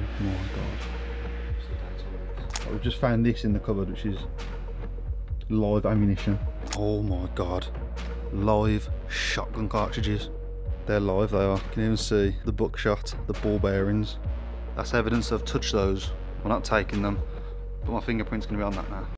my god. We've just found this in the cupboard, which is live ammunition. Oh my god. Live shotgun cartridges. They're live, they are. You can even see the buckshot, the ball bearings. That's evidence I've touched those. We're not taking them, but my fingerprint's going to be on that now.